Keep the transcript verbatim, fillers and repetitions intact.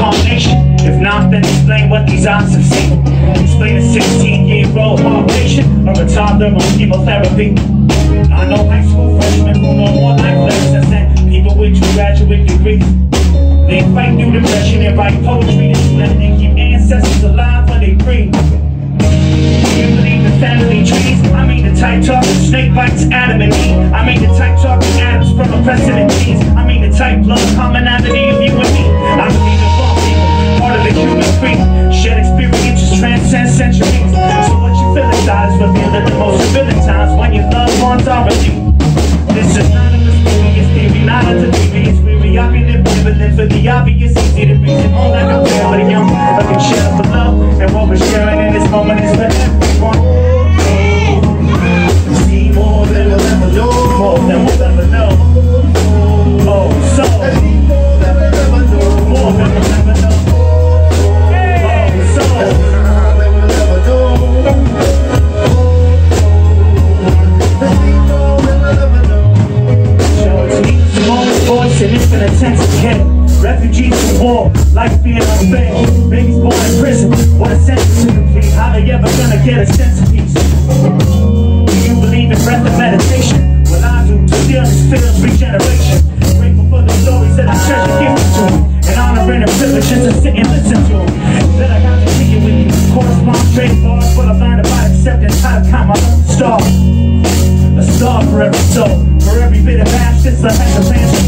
reincarnation? If not, then explain what these eyes have seen. Explain a sixteen-year-old heart patient or a toddler on chemotherapy. I know high school freshmen who know more life lessons than people with two graduate degrees. They fight through depression and write poetry that's blend and keep ancestors alive when they breathe. Do you believe in family trees? I mean the type talking snake bites Adam and Eve. I mean the type talking atoms from a precedent genes. I mean the type blood commonality of you and me. I believe in one people, part of the human creed. Shared experiences transcend centuries. So what you feel inside is revealed at the most revealing times when your loved ones are with you. This is not a mysterious theory, not a delirious weary. I've been living for the obvious, easy to reason on like a family young. I can share for love, and what we're sharing in this moment is for everyone. See more than we'll ever know, more than we'll ever know. Oh, so more than we'll ever know, more than we'll ever know. Oh, so more than we'll ever know. Voice and infinite intensive refugees from war, life being unfair. Babies born in prison, what a sentence to complete. How they ever gonna get a sense of peace? Do you believe in breath and meditation? Well, I do. Stillness feels regeneration. Grateful for the stories that I treasure gifted to me, and honoring the privileges to sit and listen to them. That I got to see it with you. Correspond straight bars, but I've learned about acceptance, how to count my own star. A star for every soul, for every bit of ashes I had to pass.